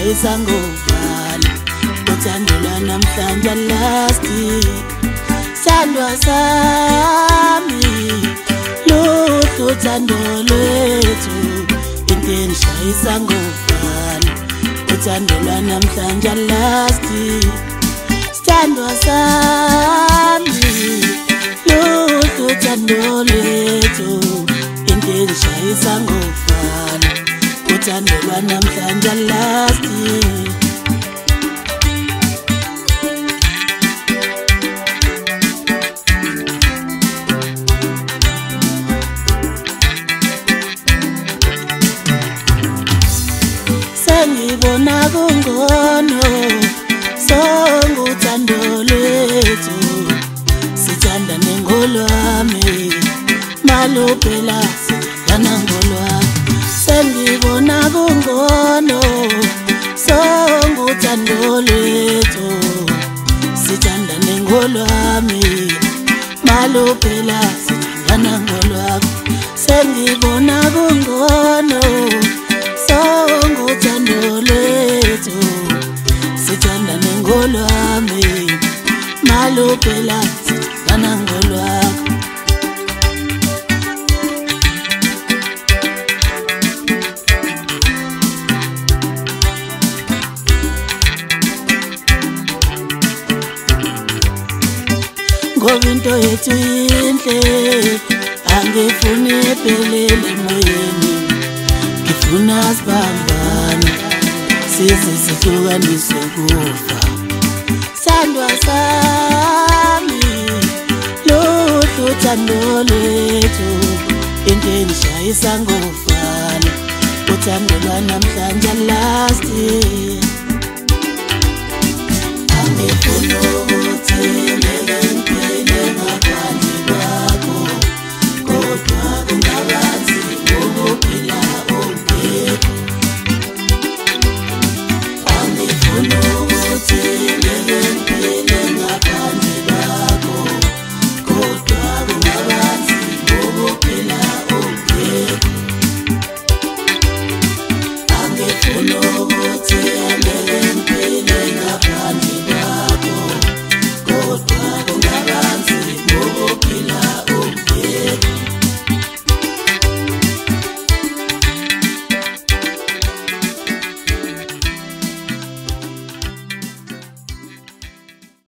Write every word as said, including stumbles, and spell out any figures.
ngishayisa ngovala uthandela namhlanje lasti sandwa sami luhlu uthando lwethu into ngishayisa ngovala uthandela namhlanje lasti sandwa sami luhlu uthando lwethu into ngishayisa ngovala uthandela namhlanje lasti sengibona kungono songuthando lwethu sithandane ngolwami maluphela sithandana ngolwami sengibona kungono songuthando lwethu sithandane ngolwami maluphela sithandana ngolwami sengibona kungono songuthando lwethu sithandane ngolwami maluphela sithandana ngolwami ngoba into yethu yinhle angifuni ephelele emoyeni ngifuna sibambane size sihlukanise kufa sandwa sami luhlu uthando lwethu into ngishayisa ngovala uthandela namhlanje lasti angifuni ukuthi Angifuni ukuthi